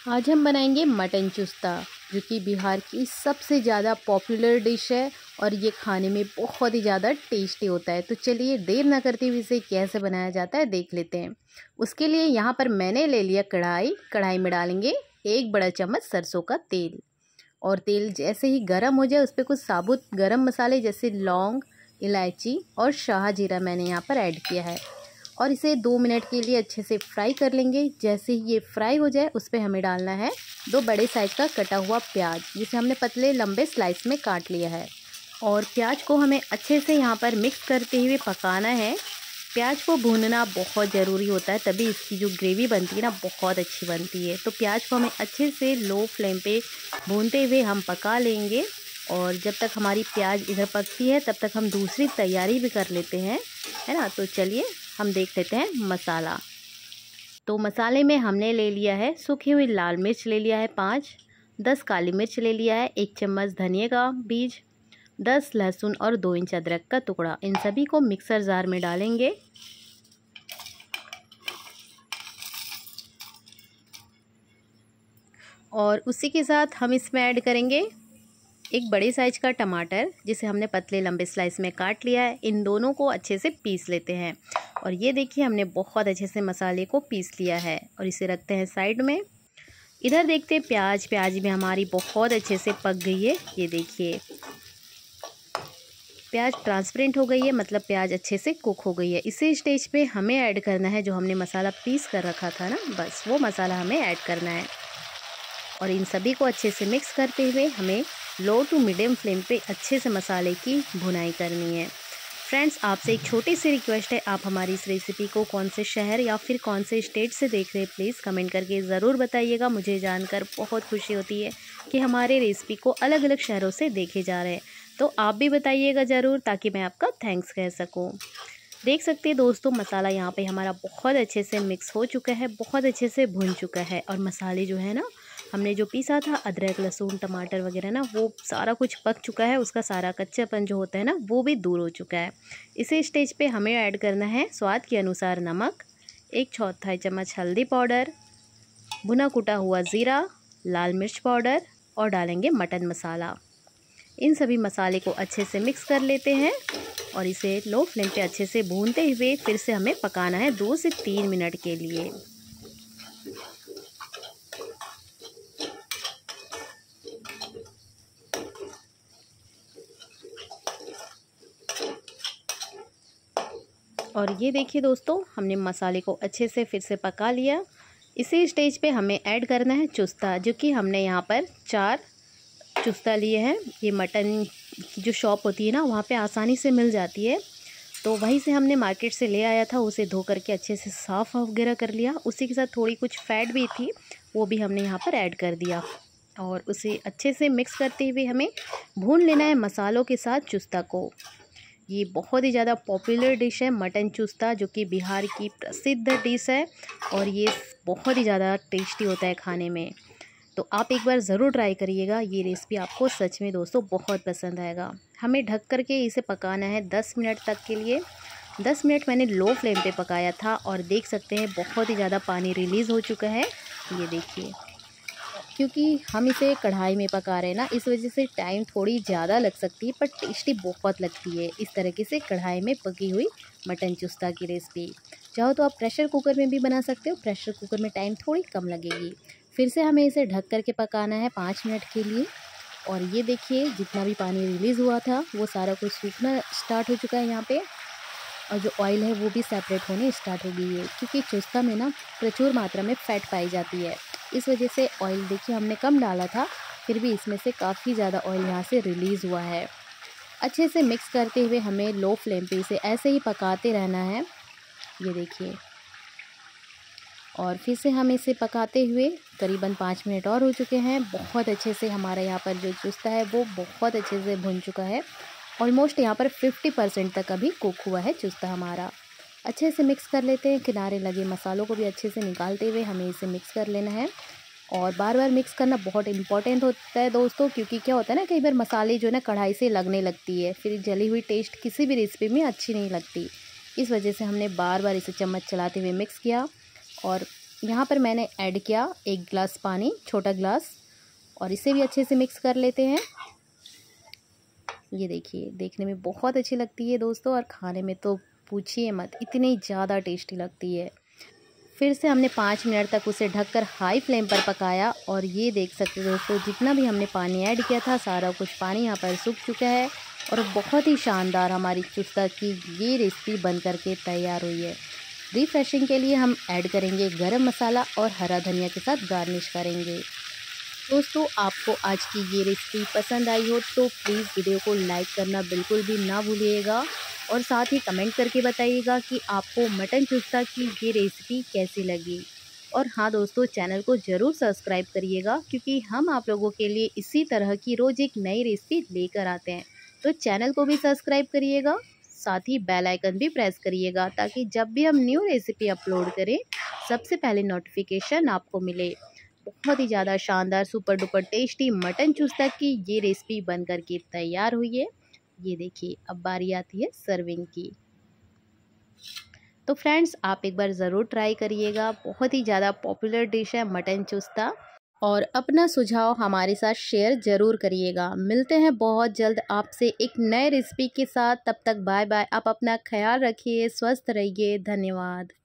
आज हम बनाएंगे मटन चुस्ता, जो कि बिहार की सबसे ज़्यादा पॉपुलर डिश है और ये खाने में बहुत ही ज़्यादा टेस्टी होता है। तो चलिए देर ना करते हुए इसे कैसे बनाया जाता है देख लेते हैं। उसके लिए यहाँ पर मैंने ले लिया कढ़ाई में डालेंगे 1 बड़ा चम्मच सरसों का तेल। और तेल जैसे ही गर्म हो जाए उस पर कुछ साबुत गरम मसाले जैसे लौंग, इलायची और शाह जीरा मैंने यहाँ पर ऐड किया है और इसे 2 मिनट के लिए अच्छे से फ्राई कर लेंगे। जैसे ही ये फ्राई हो जाए उस पर हमें डालना है 2 बड़े साइज़ का कटा हुआ प्याज, जिसे हमने पतले लंबे स्लाइस में काट लिया है। और प्याज को हमें अच्छे से यहाँ पर मिक्स करते हुए पकाना है। प्याज को भूनना बहुत ज़रूरी होता है, तभी इसकी जो ग्रेवी बनती है ना बहुत अच्छी बनती है। तो प्याज को हमें अच्छे से लो फ्लेम पे भूनते हुए हम पका लेंगे। और जब तक हमारी प्याज इधर पकती है तब तक हम दूसरी तैयारी भी कर लेते हैं, है ना। तो चलिए हम देख लेते हैं मसाला। तो मसाले में हमने ले लिया है सूखी हुई लाल मिर्च ले लिया है 5, 10 काली मिर्च ले लिया है, 1 चम्मच धनिया का बीज, 10 लहसुन और 2 इंच अदरक का टुकड़ा। इन सभी को मिक्सर जार में डालेंगे। और उसी के साथ हम इसमें ऐड करेंगे 1 बड़े साइज का टमाटर, जिसे हमने पतले लंबे स्लाइस में काट लिया है। इन दोनों को अच्छे से पीस लेते हैं। और ये देखिए हमने बहुत अच्छे से मसाले को पीस लिया है और इसे रखते हैं साइड में। इधर देखते हैं प्याज में हमारी बहुत अच्छे से पक गई है। ये देखिए प्याज ट्रांसपेरेंट हो गई है, मतलब प्याज अच्छे से कुक हो गई है। इसी स्टेज पे हमें ऐड करना है जो हमने मसाला पीस कर रखा था ना, बस वो मसाला हमें ऐड करना है। और इन सभी को अच्छे से मिक्स करते हुए हमें लो टू मीडियम फ्लेम पे अच्छे से मसाले की भुनाई करनी है। फ्रेंड्स, आपसे एक छोटी सी रिक्वेस्ट है, आप हमारी इस रेसिपी को कौन से शहर या फिर कौन से स्टेट से देख रहे हैं प्लीज़ कमेंट करके ज़रूर बताइएगा। मुझे जानकर बहुत खुशी होती है कि हमारे रेसिपी को अलग अलग शहरों से देखे जा रहे हैं। तो आप भी बताइएगा ज़रूर, ताकि मैं आपका थैंक्स कह सकूँ। देख सकते हैं दोस्तों, मसाला यहाँ पे हमारा बहुत अच्छे से मिक्स हो चुका है, बहुत अच्छे से भुन चुका है। और मसाले जो है ना, हमने जो पीसा था अदरक लहसुन टमाटर वगैरह ना, वो सारा कुछ पक चुका है। उसका सारा कच्चापन जो होता है ना, वो भी दूर हो चुका है। इसी स्टेज पे हमें ऐड करना है स्वाद के अनुसार नमक, 1 चौथाई चम्मच हल्दी पाउडर, भुना कुटा हुआ ज़ीरा, लाल मिर्च पाउडर और डालेंगे मटन मसाला। इन सभी मसाले को अच्छे से मिक्स कर लेते हैं और इसे लो फ्लेम पे अच्छे से भूनते हुए फिर से हमें पकाना है 2 से 3 मिनट के लिए। और ये देखिए दोस्तों, हमने मसाले को अच्छे से फिर से पका लिया। इसी स्टेज पे हमें ऐड करना है चुस्ता, जो कि हमने यहाँ पर 4 चुस्ता लिए हैं। ये मटन की जो शॉप होती है ना, वहाँ पे आसानी से मिल जाती है। तो वहीं से हमने मार्केट से ले आया था, उसे धो करके अच्छे से साफ़ वगैरह कर लिया। उसी के साथ थोड़ी कुछ फैट भी थी, वो भी हमने यहाँ पर ऐड कर दिया। और उसे अच्छे से मिक्स करते हुए हमें भून लेना है मसालों के साथ चुस्ता को। ये बहुत ही ज़्यादा पॉपुलर डिश है मटन चुस्ता, जो कि बिहार की प्रसिद्ध डिश है और ये बहुत ही ज़्यादा टेस्टी होता है खाने में। तो आप एक बार ज़रूर ट्राई करिएगा, ये रेसिपी आपको सच में दोस्तों बहुत पसंद आएगा। हमें ढक करके इसे पकाना है 10 मिनट तक के लिए। 10 मिनट मैंने लो फ्लेम पे पकाया था और देख सकते हैं बहुत ही ज़्यादा पानी रिलीज़ हो चुका है। ये देखिए, क्योंकि हम इसे कढ़ाई में पका रहे हैं ना, इस वजह से टाइम थोड़ी ज़्यादा लग सकती है, पर टेस्टी बहुत लगती है इस तरीके से कढ़ाई में पकी हुई मटन चुस्ता की रेसिपी। चाहो तो आप प्रेशर कुकर में भी बना सकते हो, प्रेशर कुकर में टाइम थोड़ी कम लगेगी। फिर से हमें इसे ढक करके पकाना है 5 मिनट के लिए। और ये देखिए जितना भी पानी रिलीज़ हुआ था वो सारा कुछ सूखना स्टार्ट हो चुका है यहाँ पे। और जो ऑयल है वो भी सेपरेट होने स्टार्ट हो गई है, क्योंकि चुस्ता में ना प्रचुर मात्रा में फ़ैट पाई जाती है। इस वजह से ऑयल देखिए हमने कम डाला था, फिर भी इसमें से काफ़ी ज़्यादा ऑयल यहाँ से रिलीज़ हुआ है। अच्छे से मिक्स करते हुए हमें लो फ्लेम पे इसे ऐसे ही पकाते रहना है। ये देखिए, और फिर से हम इसे पकाते हुए करीबन 5 मिनट और हो चुके हैं। बहुत अच्छे से हमारा यहाँ पर जो चुस्ता है वो बहुत अच्छे से भुन चुका है। ऑलमोस्ट यहाँ पर 50% तक अभी कुक हुआ है चुस्ता हमारा। अच्छे से मिक्स कर लेते हैं, किनारे लगे मसालों को भी अच्छे से निकालते हुए हमें इसे मिक्स कर लेना है। और बार बार मिक्स करना बहुत इंपॉर्टेंट होता है दोस्तों, क्योंकि क्या होता है ना, कई बार मसाले जो है ना कढ़ाई से लगने लगती है, फिर जली हुई टेस्ट किसी भी रेसिपी में अच्छी नहीं लगती। इस वजह से हमने बार बार इसे चम्मच चलाते हुए मिक्स किया। और यहाँ पर मैंने ऐड किया 1 गिलास पानी, छोटा गिलास, और इसे भी अच्छे से मिक्स कर लेते हैं। ये देखिए, देखने में बहुत अच्छी लगती है दोस्तों, और खाने में तो पूछिए मत, इतनी ज़्यादा टेस्टी लगती है। फिर से हमने 5 मिनट तक उसे ढककर हाई फ्लेम पर पकाया, और ये देख सकते हो दोस्तों, जितना भी हमने पानी ऐड किया था सारा कुछ पानी यहाँ पर सूख चुका है, और बहुत ही शानदार हमारी चुस्ता की ये रेसिपी बन करके तैयार हुई है। रिफ्रेशिंग के लिए हम ऐड करेंगे गरम मसाला और हरा धनिया के साथ गार्निश करेंगे। दोस्तों, आपको आज की ये रेसिपी पसंद आई हो तो प्लीज़ वीडियो को लाइक करना बिल्कुल भी ना भूलिएगा, और साथ ही कमेंट करके बताइएगा कि आपको मटन चुस्ता की ये रेसिपी कैसी लगी। और हाँ दोस्तों, चैनल को ज़रूर सब्सक्राइब करिएगा, क्योंकि हम आप लोगों के लिए इसी तरह की रोज़ एक नई रेसिपी लेकर आते हैं। तो चैनल को भी सब्सक्राइब करिएगा, साथ ही बेल आइकन भी प्रेस करिएगा, ताकि जब भी हम न्यू रेसिपी अपलोड करें सबसे पहले नोटिफिकेशन आपको मिले। बहुत ही ज़्यादा शानदार super duper tasty mutton chusta की ये रेसिपी बन कर के तैयार हुई है। ये देखिए, अब बारी आती है सर्विंग की। तो फ्रेंड्स, आप एक बार ज़रूर ट्राई करिएगा, बहुत ही ज़्यादा पॉपुलर डिश है मटन चुस्ता, और अपना सुझाव हमारे साथ शेयर ज़रूर करिएगा। मिलते हैं बहुत जल्द आपसे एक नए रेसिपी के साथ, तब तक बाय बाय। आप अपना ख्याल रखिए, स्वस्थ रहिए, धन्यवाद।